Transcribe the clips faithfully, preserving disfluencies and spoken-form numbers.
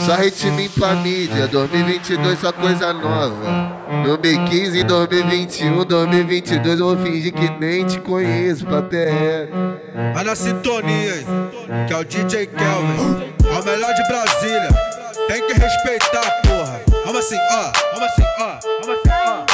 Só ritmo pra mídia, dois mil e vinte e dois só coisa nova. dois mil e quinze, dois mil e vinte e um, dois mil e vinte e dois eu vou fingir que nem te conheço, papo é reto. Vai na sintonia, hein, que é o D J Kelvin, é o melhor de Brasília. Tem que respeitar, porra. Vamos assim, ó, vamos assim, ó, vamos assim, ó.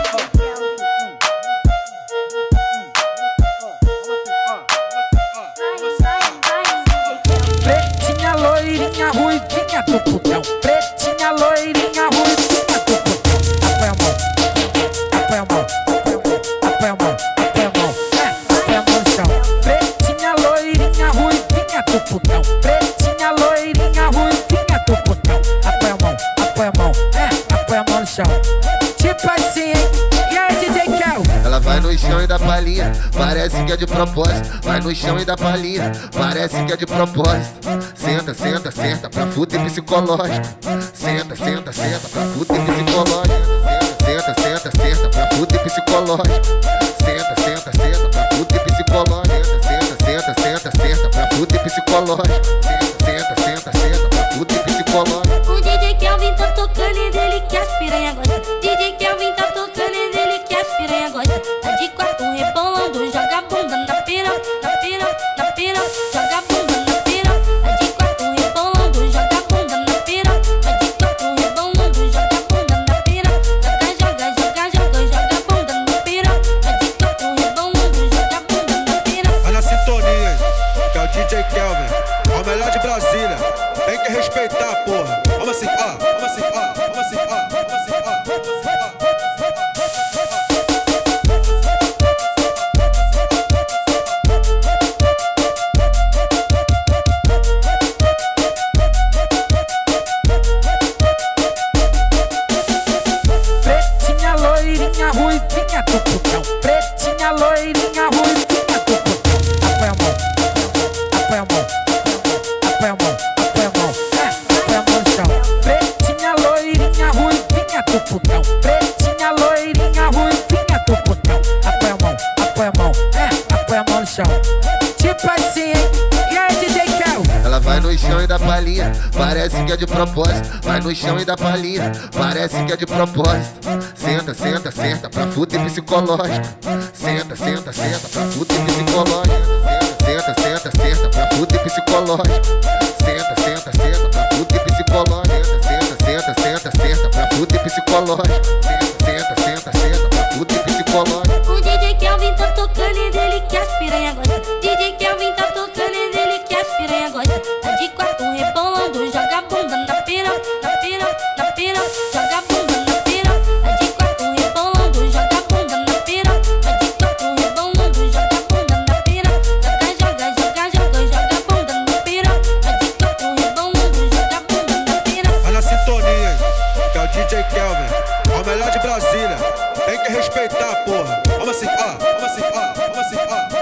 Pretinha, loirinha, ruivinha do putão. Pretinha, loirinha, ruivinha do putão. Apoia a mão, apoia a mão, apoia a mão, apoia a mão, é, apoia a mão no chão. Pretinha, loirinha, ruivinha do putão. Pretinha, loirinha, ruivinha do putão. Apoia a mão, apoia a mão, é, apoia a mão no chão. Tipo assim, hein? E aí, D J Kel? Ela vai no chão e dá palhinha, parece que é de propósito. Vai no chão e dá palhinha, parece que é de propósito. Senta, senta, senta pra fuder psicológico. Senta, senta, senta pra fuder psicológico. Senta, senta, senta pra fuder psicológico. Senta, senta, senta pra fuder psicológico. Senta, senta, senta, senta pra fuder psicológico. Senta, senta, senta pra fuder psicológico. O D J Kelvin tá tocando e dele que as piranha gosta. D J Kelvin tá tocando e dele que as piranha gosta. Tá de quatro rebolando, joga a bunda na piranha, na piranha, na piranha, joga a bunda na piranha. Tá de quatro rebolando, joga a bunda na piranha. Tá de quatro rebolando, joga a bunda na piranha. Joga, joga, joga, joga, joga a bunda na piranha. Tá de quatro rebolando, joga a bunda na piranha. Vai na sintonia, que é o D J Kelvin, é o melhor de Brasília. Tem que respeitar, porra. Vamos assim, ó, vamos assim, ó, vamos assim, ó, vamos assim, ó, vamos assim, ó. Pretinha, loirinha, ruivinha do putão. Pretinha, loirinha, ruivinha do putão. Apoia a mão, apoia a mão, apoia a mão, apoia a mão, é, apoia a mão no chão. Pretinha, loirinha, ruivinha do putão. Pretinha, loirinha, ruivinha do putão. Apoia a mão, apoia a mão, é, apoia a mão no chão. Tipo assim, hein? E aí, D J Kel? Ela vai no chão e dá palhinha, parece que é de propósito. Vai no chão e dá palhinha, parece que é de propósito. Senta, senta, senta pra fuder psicológico. Senta, senta, senta pra fuder psicológico. Senta, senta, senta pra fuder psicológico. Senta, senta, senta pra fuder psicológico. Senta, senta, senta, senta pra fuder psicológico. Senta, senta, senta pra fuder psicológico. O D J Kelvin tá tocando e dele que as piranha gosta. D J Kelvin tá tocando e dele que as piranha gosta. Tá de quatro rebolando, joga a bunda na piranha, na piranha, na piranha, joga a bunda na piranha. Tá de quatro rebolando, joga a bunda na piranha. Tá de quatro rebolando, joga a bunda na piranha. Joga, joga, joga, joga, joga a bunda na piranha. Tá de quatro rebolando, joga a bunda na piranha. Vai na sintonia, que é o D J Kelvin, é o melhor de Brasília. Tem que respeitar, porra. Vamos assim, ó, vamos assim, ó, vamos assim, ó.